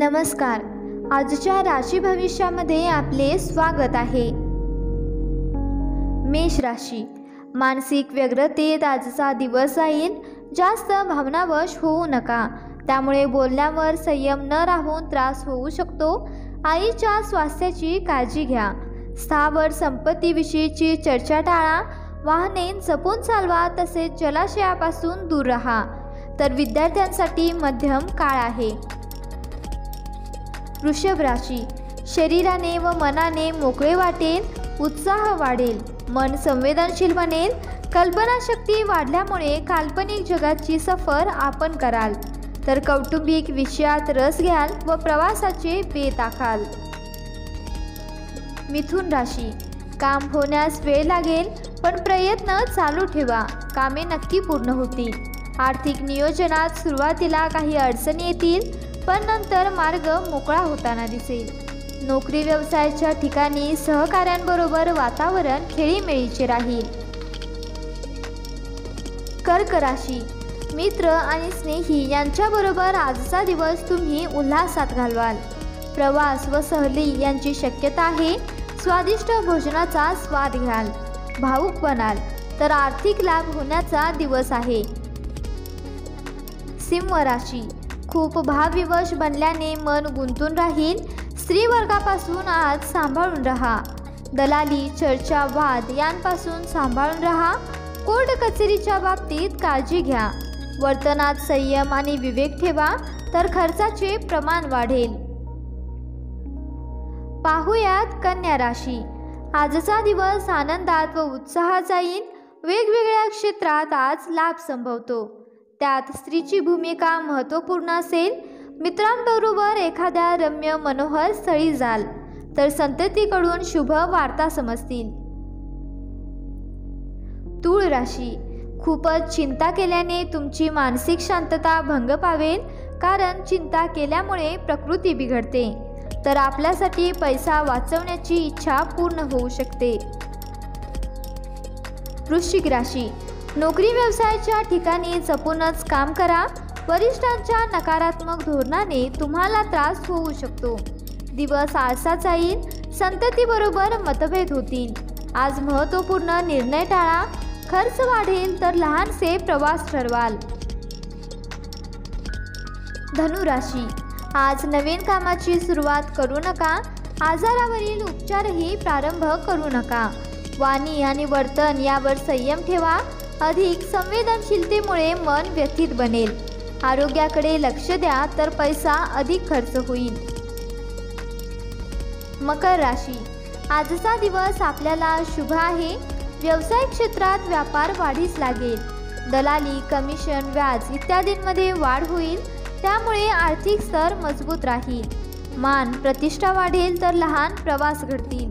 नमस्कार. आजच्या राशी भविष्यामध्ये आपले स्वागत आहे. मेष राशी. मानसिक व्यग्रतेत आजचा दिवस जाईल. जास्त भावनावश होऊ नका, त्यामुळे बोलण्यावर संयम न राहून त्रास होऊ शकतो. आईच्या स्वास्थ्याची काळजी घ्या. स्थावर संपत्तीविषयीची चर्चा टाळा. वाहने जपून चालवा, तसेच जलाशयापासून दूर राहा. तर विद्यार्थ्यांसाठी मध्यम काळ आहे. वृषभ राशी. शरीराने व मनाने मोकळे वाटेल. उत्साह वाढेल. मन संवेदनशील बनेल. कल्पनाशक्ती वाढल्यामुळे काल्पनिक जगाची सफर आपण कराल. तर कौटुंबिक विषयात रस घ्याल व प्रवासाचे बेत आखाल. मिथुन राशी. काम होण्यास वेळ लागेल, पण प्रयत्न चालू ठेवा. कामे नक्की पूर्ण होतील. आर्थिक नियोजनात सुरुवातीला काही अडचणी येतील, पण नंतर मार्ग मोकळा होताना दिसेल. नोकरी व्यवसायाच्या ठिकाणी सहकाऱ्यांबरोबर वातावरण खेळीमेळीचे राहील. कर्क राशी. मित्र आणि स्नेही यांच्याबरोबर आजचा दिवस तुम्ही उल्हासात घालवाल. प्रवास व सहली यांची शक्यता आहे. स्वादिष्ट भोजनाचा स्वाद घ्याल. भावुक बनाल, तर आर्थिक लाभ होण्याचा दिवस आहे. सिंह राशी. खूप भावविवश बनल्याने मन गुंतून राहील. स्त्री वर्गापासून आज सांभाळून राहा. दलाली, चर्चा, वाद यांपासून सांभाळून राहा. कोर्ट कचेरीच्या बाबतीत काळजी घ्या. वर्तनात संयम आणि विवेक ठेवा, तर खर्चाचे प्रमाण वाढेल. पाहुयात कन्या राशी. आजचा दिवस आनंदात व उत्साहात जाईल. वेगवेगळ्या क्षेत्रात आज लाभ संभवतो. त्यात स्त्रीची भूमिका महत्त्वपूर्ण असेल. मित्रांबरोबर एखाद्या रम्य मनोहर स्थळी जाल, तर संततीकडून शुभ वार्ता समजतील. तूळ राशी. खूपच चिंता केल्याने तुमची मानसिक शांतता भंग पावेल, कारण चिंता केल्यामुळे प्रकृती बिघडते. तर आपल्यासाठी पैसा वाचवण्याची इच्छा पूर्ण होऊ शकते. वृश्चिक राशी. नोकरी व्यवसायाच्या ठिकाणी जपूनच काम करा. वरिष्ठांच्या नकारात्मक धोरणाने तुम्हाला त्रास होऊ शकतो. दिवस आळसात जाईल. संततीबरोबर मतभेद होतील. आज महत्त्वपूर्ण निर्णय टाळा. खर्च वाढेल, तर लहानसे प्रवास ठरवाल. धनु राशी. आज नवीन कामाची सुरुवात करू नका. आजारावरील उपचारही प्रारंभ करू नका. वाणी आणि वर्तन यावर संयम ठेवा. अधिक संवेदनशीलतेमुळे मन व्यथित बनेल. आरोग्याकडे लक्ष द्या, तर पैसा अधिक खर्च होईल. मकर राशी. आजचा दिवस आपल्याला शुभ आहे. व्यवसाय क्षेत्रात व्यापार वाढीस लागेल. दलाली, कमिशन, व्याज इत्यादींमध्ये वाढ होईल. त्यामुळे आर्थिक स्तर मजबूत राहील. मान प्रतिष्ठा वाढेल, तर लहान प्रवास घडतील.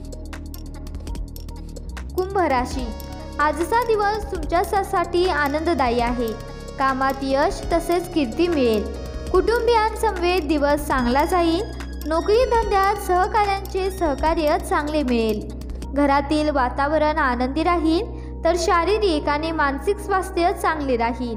कुंभ राशी. आजचा दिवस तुमच्यासाठी आनंददायी आहे. कामात यश तसेच कीर्ती मिळेल. कुटुंबियांसमवेत दिवस चांगला जाईल. नोकरी धंद्यात सहकाऱ्यांचे सहकार्य चांगले मिळेल. घरातील वातावरण आनंदी राहील, तर शारीरिक आणि मानसिक स्वास्थ्य चांगले राहील.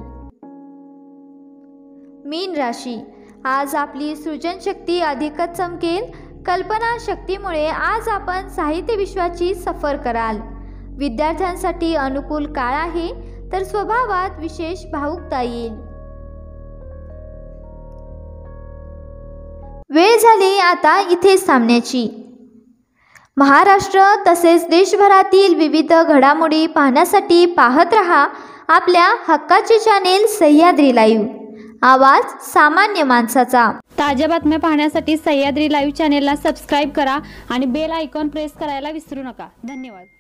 मीन राशी. आज आपली सृजनशक्ती अधिकच चमकेल. कल्पनाशक्तीमुळे आज आपण साहित्य विश्वाची सफर कराल. विद्यार्थ्यांसाठी अनुकूल काळ आहे, तर स्वभावात विशेष भावुकता येईल. वेळ झाली आता इथेच थांबण्याची. महाराष्ट्र तसेच देशभरातील विविध घडामोडी पाहण्यासाठी पाहत रहा आपल्या हक्काचे चॅनेल सह्याद्री लाईव्ह. आवाज सामान्य माणसाचा. ताज्या बातम्या पाहण्यासाठी सह्याद्री लाईव्ह चॅनेलला सबस्क्राईब करा आणि बेल आयकॉन प्रेस करायला विसरू नका. धन्यवाद.